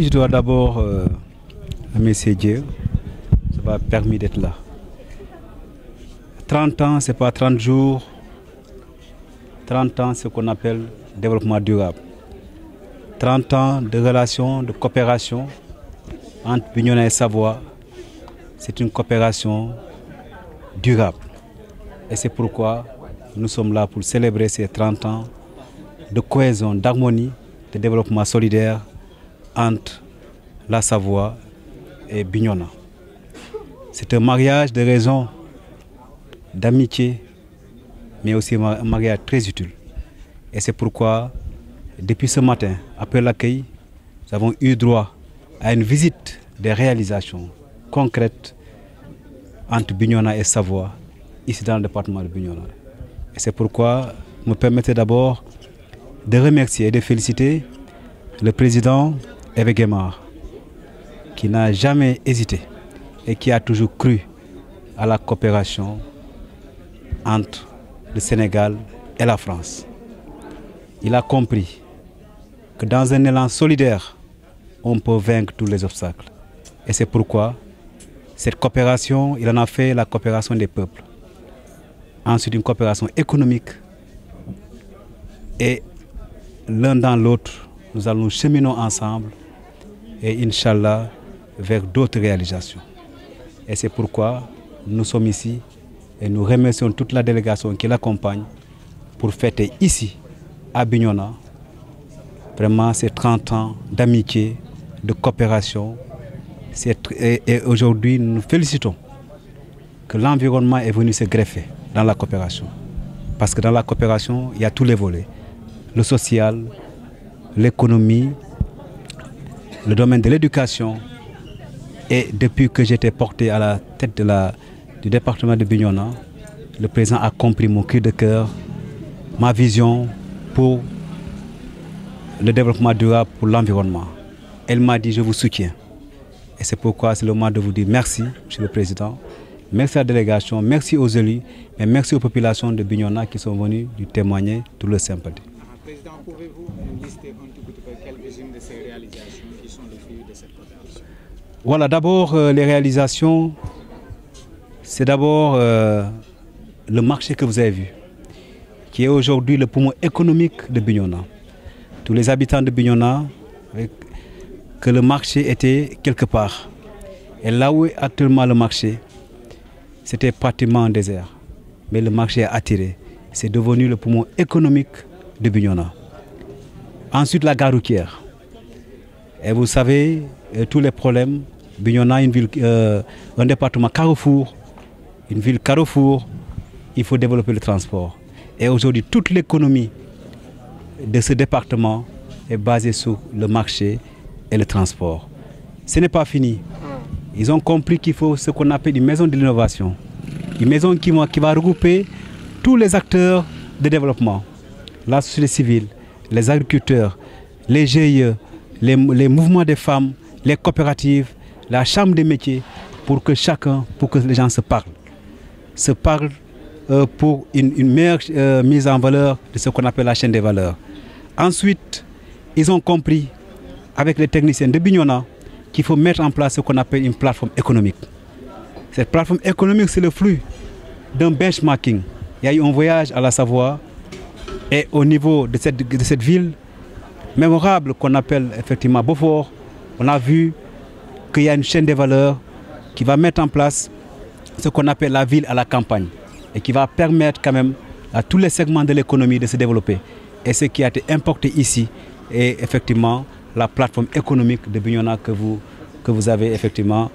je dois d'abord remercier Dieu, ça m'a permis d'être là. 30 ans, ce n'est pas 30 jours. 30 ans, c'est ce qu'on appelle développement durable. 30 ans de relations, de coopération entre Bignona et Savoie. C'est une coopération durable. Et c'est pourquoi nous sommes là pour célébrer ces 30 ans de cohésion, d'harmonie, de développement solidaire entre la Savoie et Bignona. C'est un mariage de raison, d'amitié, mais aussi un mariage très utile. Et c'est pourquoi, depuis ce matin, après l'accueil, nous avons eu droit à une visite des réalisations concrètes entre Bignona et Savoie, ici dans le département de Bignona. Et c'est pourquoi me permettez d'abord de remercier et de féliciter le président Hervé Guémard, qui n'a jamais hésité et qui a toujours cru à la coopération entre le Sénégal et la France. Il a compris que dans un élan solidaire, on peut vaincre tous les obstacles. Et c'est pourquoi cette coopération, il en a fait la coopération des peuples. Ensuite, une coopération économique. Et l'un dans l'autre, nous allons cheminer ensemble et Inch'Allah vers d'autres réalisations. Et c'est pourquoi nous sommes ici et nous remercions toute la délégation qui l'accompagne pour fêter ici, à Bignona, vraiment ces 30 ans d'amitié, de coopération. Et aujourd'hui, nous nous félicitons que l'environnement est venu se greffer dans la coopération. Parce que dans la coopération, il y a tous les volets. Le social, l'économie, le domaine de l'éducation. Et depuis que j'étais porté à la tête du département de Bignona, le président a compris mon cri de cœur, ma vision pour le développement durable, pour l'environnement. Elle m'a dit, je vous soutiens. Et c'est pourquoi c'est le moment de vous dire merci, Monsieur le Président. Merci à la délégation, merci aux élus, et merci aux populations de Bignona qui sont venues lui témoigner toute leur sympathie. Président, pouvez-vous nous lister un tout petit peu quelques-unes de ces réalisations qui sont le fruit de cette coopération? Voilà, d'abord les réalisations, c'est d'abord le marché que vous avez vu, qui est aujourd'hui le poumon économique de Bignona. Tous les habitants de Bignona, que le marché était quelque part. Et là où est actuellement le marché, c'était pratiquement un désert. Mais le marché a attiré. C'est devenu le poumon économique de Bignona. Ensuite, la gare routière. Et vous savez, tous les problèmes. Bignona, une ville, un département carrefour, une ville carrefour, il faut développer le transport. Et aujourd'hui, toute l'économie de ce département est basée sur le marché et le transport. Ce n'est pas fini. Ils ont compris qu'il faut ce qu'on appelle une maison de l'innovation. Une maison qui va regrouper tous les acteurs de développement. La société civile, les agriculteurs, les GIE, les mouvements des femmes, les coopératives, la chambre des métiers, pour que les gens se parlent. Se parlent pour une meilleure mise en valeur de ce qu'on appelle la chaîne des valeurs. Ensuite, ils ont compris, avec les techniciens de Bignona, qu'il faut mettre en place ce qu'on appelle une plateforme économique. Cette plateforme économique, c'est le flux d'un benchmarking. Il y a eu un voyage à la Savoie et au niveau de cette ville mémorable qu'on appelle effectivement Beaufort, on a vu qu'il y a une chaîne des valeurs qui va mettre en place ce qu'on appelle la ville à la campagne et qui va permettre quand même à tous les segments de l'économie de se développer. Et ce qui a été importé ici est effectivement la plateforme économique de Bignona que vous avez effectivement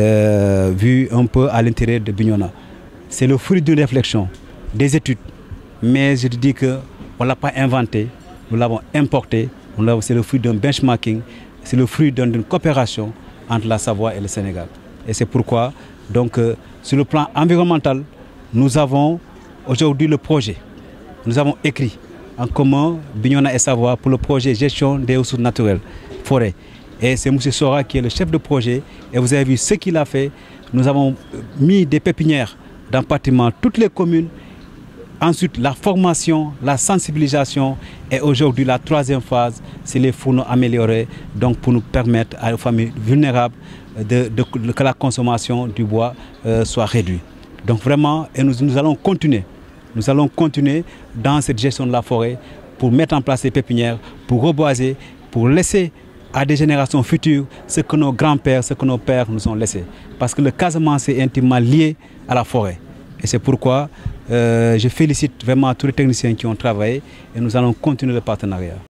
vu un peu à l'intérieur de Bignona. C'est le fruit d'une réflexion, des études. Mais je te dis qu'on ne l'a pas inventé, nous l'avons importé. C'est le fruit d'un benchmarking, c'est le fruit d'une coopération entre la Savoie et le Sénégal. Et c'est pourquoi, donc, sur le plan environnemental, nous avons aujourd'hui le projet. Nous avons écrit en commun Bignona et Savoie pour le projet gestion des ressources naturelles, forêt. Et c'est M. Sora qui est le chef de projet. Et vous avez vu ce qu'il a fait. Nous avons mis des pépinières dans pratiquement toutes les communes Ensuite, la formation, la sensibilisation et aujourd'hui la troisième phase, c'est les fourneaux améliorés, donc pour nous permettre aux familles vulnérables que la consommation du bois soit réduite. Donc vraiment, et nous allons continuer dans cette gestion de la forêt pour mettre en place les pépinières, pour reboiser, pour laisser à des générations futures ce que nos grands-pères, ce que nos pères nous ont laissé. Parce que le Casamance est intimement lié à la forêt. Et c'est pourquoi je félicite vraiment tous les techniciens qui ont travaillé et nous allons continuer le partenariat.